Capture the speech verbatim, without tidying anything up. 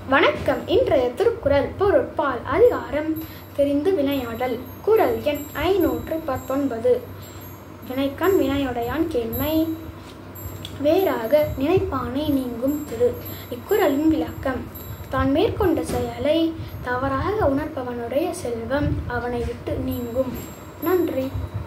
வணக்கம். இன்றைய திருக்குறள் பொருட்பால் அதிகாரம் தெரிந்து வினையாடல். குறள் எண் ஐநூற்று பத்தொன்பது. வினைக்கண் வினையுடையான் கேண்மை வேறாக நினைப்பானை நீங்கும் திரு. இக்குறளின் விளக்கம்: தான் மேற்கொண்ட செயலை தவறாக உணர்பவனுடைய செல்வம் அவனை விட்டு நீங்கும். நன்றி.